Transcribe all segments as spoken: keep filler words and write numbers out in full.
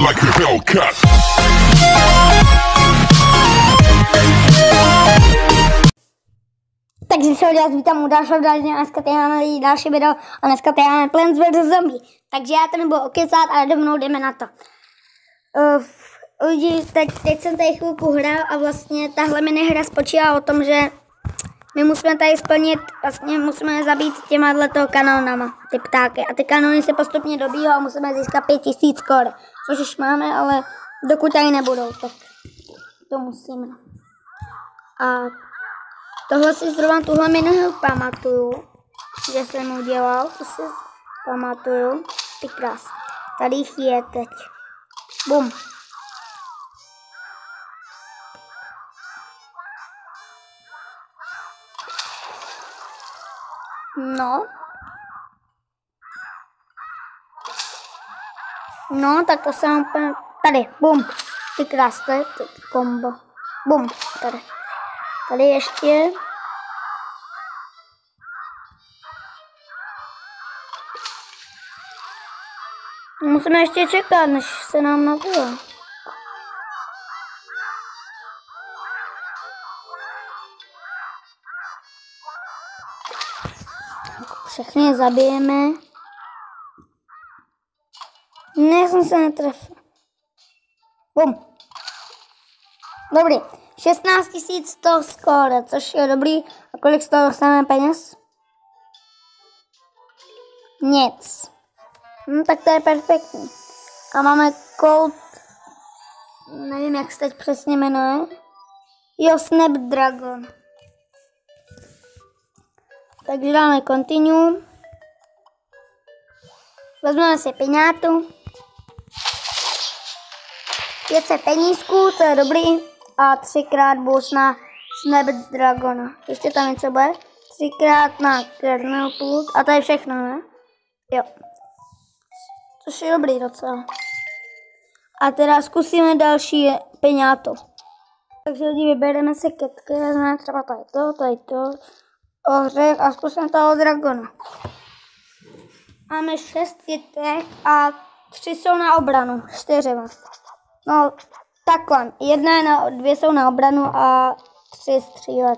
like a Hellcat. Takže se vás vítám u dalšího dalšího, dneska tady máme další video a dneska tady máme Plants versus. Zombie. Takže já to nebudu okecat, ale rovnou jdeme na to. Uh, lidi, teď, teď jsem tady chvilku hrál a vlastně tahle minihra spočívá o tom, že my musíme tady splnit, vlastně musíme zabít těma toho kanonama, ty ptáky. A ty kanony se postupně dobíhají a musíme získat pět tisíc skóre, což už máme, ale dokud tady nebudou, tak to musíme. A tohle si zrovna tuhle minihru pamatuju, že jsem udělal, to si pamatuju, ty krás. Tady jich je teď. Bum. No. No, tak to jsem úplně... Tady, bum. Ty krás, to je kombo. Bum, tady. Tady ještě. Musíme ještě čekat, než se nám nabije. Všechny zabijeme. Ne, jsem se netrefil. Bum. Dobrý. šestnáct tisíc sto skóre, což je dobrý. A kolik z toho dostaneme peněz? Nic. Hm, tak to je perfektní. A máme Colt, nevím, jak se teď přesně jmenuje. Jo, Snapdragon. Takže dáme continue. Vezmeme si peňátu. pět set penízků, to je dobrý. A třikrát boost na Snapdragona. Ještě tam něco bude. Třikrát na kernel pult. A to je všechno, ne? Jo. Což je dobrý docela. A teda zkusíme další peňáto. Takže lidi, vybereme si ketky, vezmeme třeba tady to, tady to, ořech a zkusíme toho dragona. Máme šest kytek a tři jsou na obranu, čtyři vlastně. No, takhle, jedna je na, dvě jsou na obranu a tři střílec.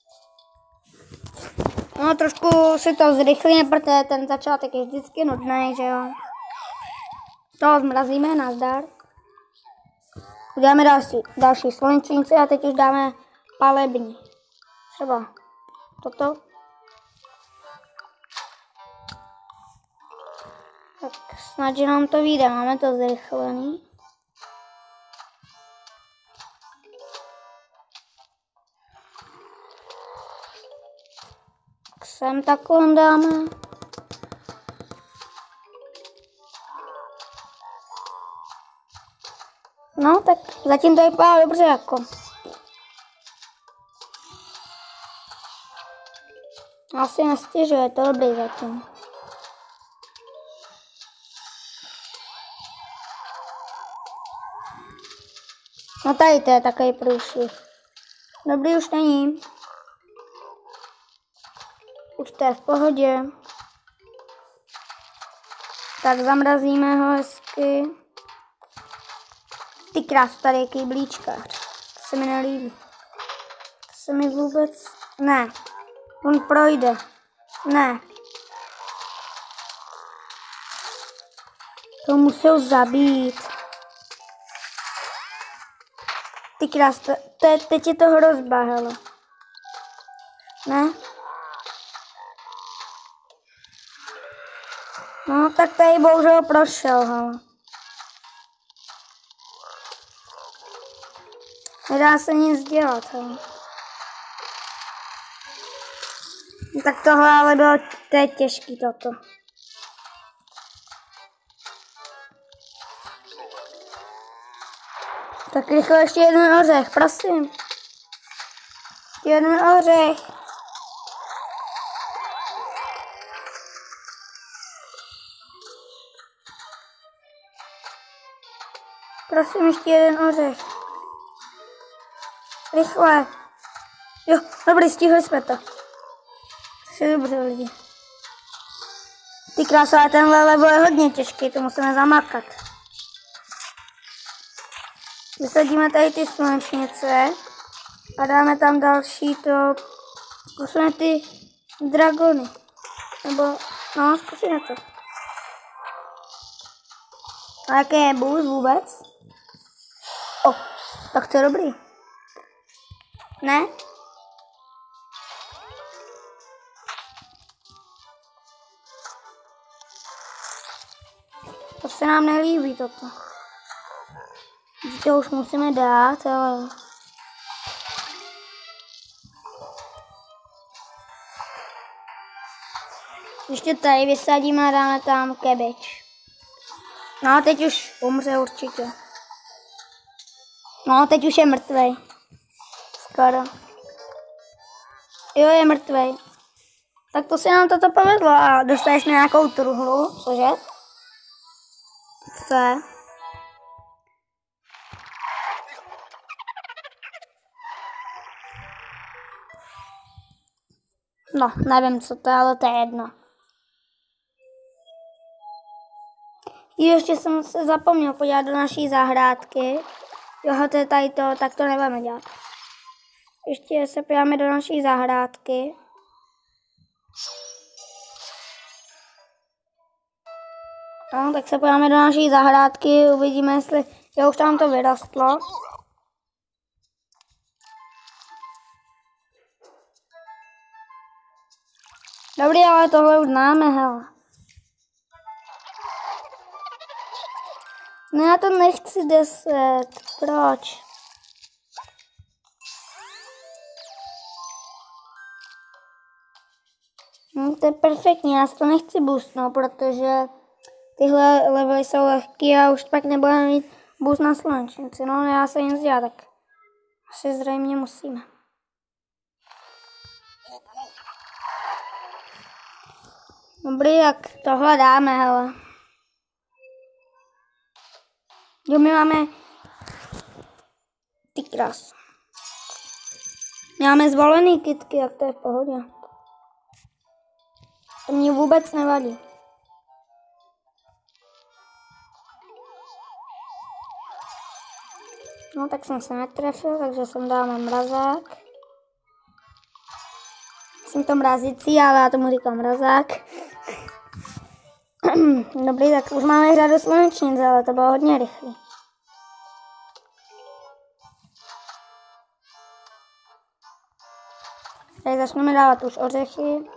No, trošku si to zrychlíme, protože ten začátek je vždycky nudný, že jo. To zmrazíme, nazdar. Uděláme další, další slunečníci a teď už dáme palební. Třeba toto. Tak snad, že nám to vyjde, máme to zrychlený. Sem takovým dáme. No, tak zatím to vypadá dobře jako. Asi nestěžuje, je to dobrý zatím. No tady to je takový průšvih. Dobrý už není. Už to je v pohodě. Tak zamrazíme ho hezky. Ty krás, tady je kýblíčkář. To se mi nelíbí. To se mi vůbec... Ne. On projde. Ne. To musel zabít. Ty krás, to, to je, teď je to hrozba, hele. Ne? No, tak tady bohužel prošel, hele. Nedá se nic dělat, hele. Tak tohle ale bylo, to je těžký toto. Tak rychle ještě jeden ořech, prosím. Ještě jeden ořech. Prosím, ještě jeden ořech. Rychle. Jo, dobrý, stihli jsme to. To je dobře, lidi. Ty krása, ale tenhle level je hodně těžký, to musíme zamakat. Vysadíme tady ty slunečnice a dáme tam další to, zkusíme ty dragony, nebo no, zkusíme to. A jaký je boost vůbec? O, tak to je dobrý. Ne? To se nám nelíbí toto. To už musíme dát, ale... Ještě tady vysadíme a dáme tam kebeč. No, teď už umře určitě. No, teď už je mrtvej. Skoro. Jo, je mrtvej. Tak to se nám toto povedlo a dostali jsme nějakou truhlu, cože? Co je? No, nevím, co to je, ale to je jedno. Ještě jsem se zapomněl podívat do naší zahrádky. Jo, to je tady to, tak to nebudeme dělat. Ještě se podíváme do naší zahrádky. No, tak se podíváme do naší zahrádky, uvidíme, jestli jo, už tam to vyrostlo. Dobrý, ale tohle už známe, hele. No já to nechci deset, proč? No, to je perfektní, já si to nechci boostnout, protože tyhle levely jsou lehký a už pak nebudeme mít boost na slunečnici. No, já se nic dělat, tak asi zřejmě musíme. Dobrý, jak tohle dáme, hele. Jo, my máme ty krás. Máme zvolený kytky, jak to je v pohodě. To mě vůbec nevadí. No, tak jsem se netrefil, takže jsem dáme mrazák. Jsem to mrazící, ale já tomu říkám mrazák. Dobrý, tak už máme řadu slunečnic, ale to bylo hodně rychlé. Tady začneme dávat už ořechy.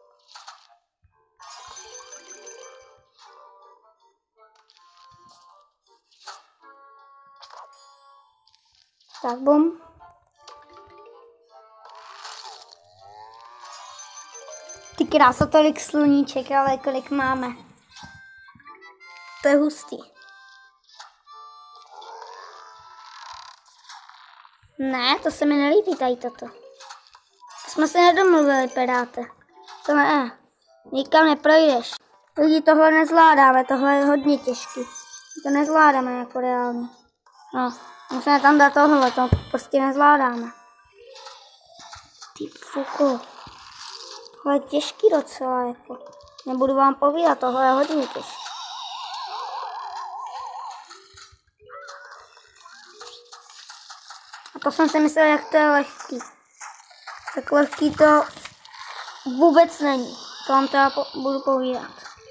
Tak, bum. Ty krása, tolik sluníček, ale kolik máme. To je hustý. Ne, to se mi nelíbí tady toto. To jsme se nedomluvili, pedáte. To ne, nikam neprojdeš. Lidi, tohle nezvládáme, tohle je hodně těžký. To nezvládáme jako reálně. No, musíme tam dát tohle, to prostě nezvládáme. Ty fuku. Tohle je těžký docela, jako. Nebudu vám povídat, tohle je hodně těžký. A to jsem si myslel, jak to je lehký. Tak lehký to vůbec není. To vám teda po budu povídat.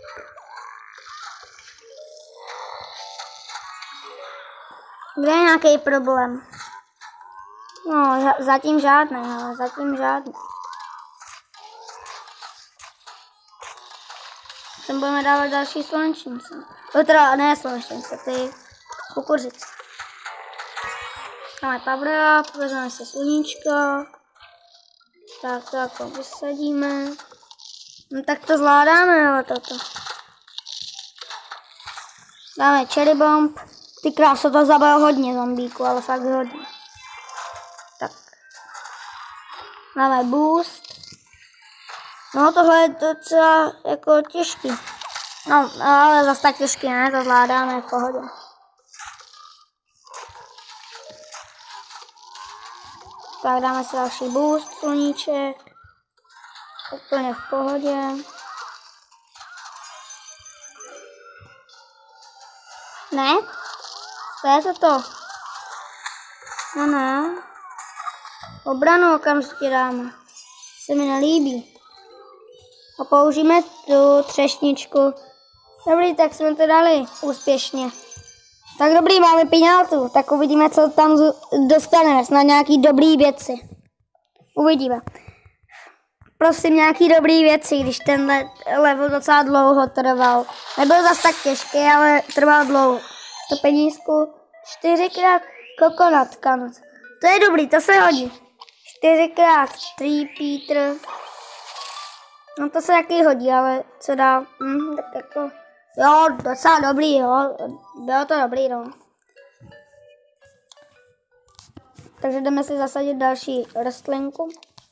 Kde je nějaký problém? No, zatím žádný, ale zatím žádný. Sem budeme dávat další slunečnice. To teda ne slunečnice, ty kukuřice. Máme power up, vezmeme si sluníčko. Tak to jako vysadíme. No tak to zvládáme, ale toto. Dáme cherry bomb. Ty kráso, to zabilo hodně zombíku, ale fakt hodně. Tak. Dáme boost. No tohle je docela jako těžký. No, ale zase tak těžký ne, to zvládáme v pohodě. Tak dáme si další boost, sluníček. Úplně v pohodě. Ne? To je to to. No ne. Obranu okamžitě dáme. Se mi nelíbí. A použijeme tu třešničku. Dobrý, tak jsme to dali úspěšně. Tak dobrý, máme piňátu. Tak uvidíme, co tam dostaneme. Snad nějaký dobrý věci. Uvidíme. Prosím, nějaký dobrý věci, když tenhle level docela dlouho trval. Nebyl zas tak těžký, ale trval dlouho. To penízku. Čtyřikrát kokonat kanot. To je dobrý, to se hodí. Čtyřikrát Tree Peter. No to se taky hodí, ale co dál? Hm, tak jako... Jo, docela dobrý, jo. Bylo to dobrý, no. Takže jdeme si zasadit další rostlinku.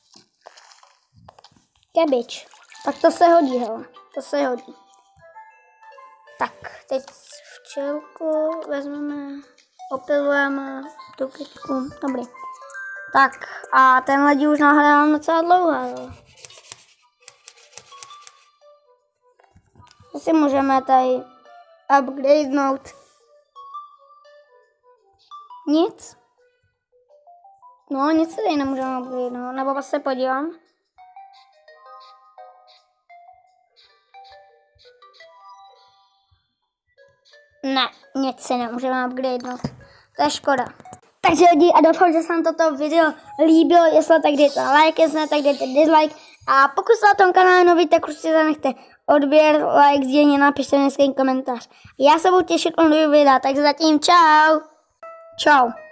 Cabbage. Tak to se hodí, hele. To se hodí. Tak, teď včelku vezmeme, opilujeme tu kytku. Dobrý. Tak, a tenhle díl už nahrávám docela dlouho, jo. To si můžeme tady upgradenout. Nic. No, nic tady nemůžeme upgradenout, nebo se podívám. Ne, nic si nemůžeme upgradenout. To je škoda. Takže lidi, a doufám, že se vám toto video líbilo. Jestli tak dejte like, jestli ne, tak dejte dislike. A pokud jste na tom kanále nový, tak určitě zanechte odběr, like, sdílení, napište dneska komentář. Já se budu těšit u nového videa, takže zatím čau. Čau.